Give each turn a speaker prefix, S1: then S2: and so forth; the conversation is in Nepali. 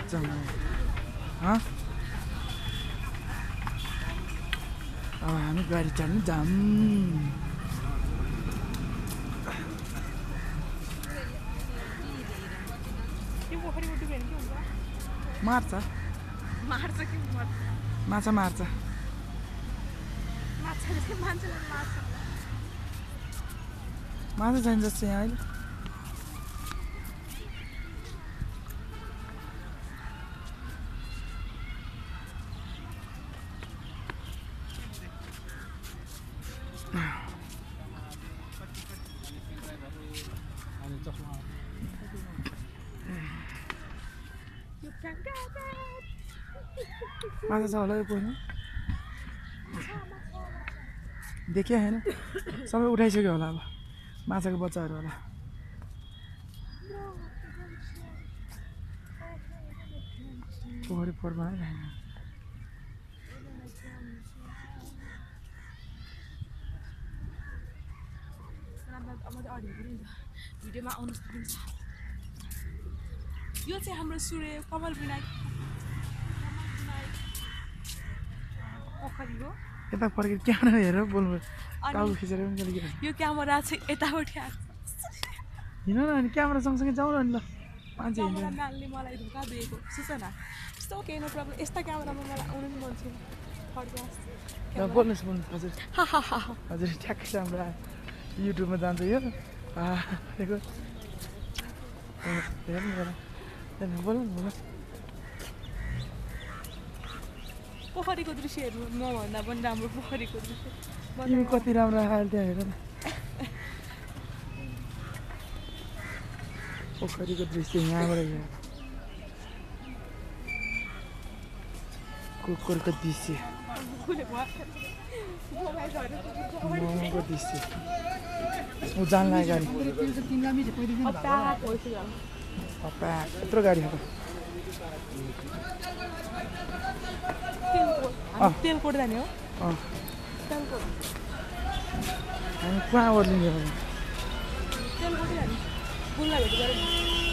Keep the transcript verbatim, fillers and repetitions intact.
S1: जाउँ हँ अब हामी गाडी चढ्नु जाऊँ मार्छ
S2: मार्छ कि मर्छ
S1: माछा मार्छ
S2: माछाले चाहिँ मान्छेलाई मार्छ
S1: माछा छैन जस्तो यहाँ अहिले माछा छ होला यो पोखरीमा देखिया होइन सबै उठाइसक्यो होला अब माछाको बच्चाहरू होला पोखरी पोहोरमा
S2: भिडियोमा आउनु सकिन्छ यो चाहिँ हाम्रो सूर्य कमल विनायक पोखरी हो
S1: यता फर्केर क्यामेरा हेरेर बोल्नु टाउको खिचेर पनि गरे
S2: यो क्यामेरा चाहिँ यतापट्टि आएको
S1: हिँड न अनि क्यामेरा सँगसँगै जाउँ न ल मान्छे हिँड्दैन
S2: म्यानले मलाई धोका दिएको सुचना यस्तो केही न प्रब्लम यस्ता क्यामेरामा मलाई आउनु पनि मन छैन फर्केर
S1: बोल्नुहोस् बोल्नुहोस् हजुर हजुर ठ्याक्कै राम्रो आयो युट्युबमा जान्छ यो हेर्नु हेर्नु बोल्नु बोल्नु
S2: पोखरीको दृश्यहरू मभन्दा पनि राम्रो पोखरीको दृश्य
S1: तिमी कति राम्रो आयो त्यहाँ हेर न पोखरीको दृश्य यहाँबाट यहाँ कुकुरको दृश्य मोमोको दृश्य ऊ जान लाग्यो गाडी यत्रो गाडी हो
S2: तेलकोट जाने हो
S1: हामी कहाँ ओर्लिने
S2: तेलकोट जाने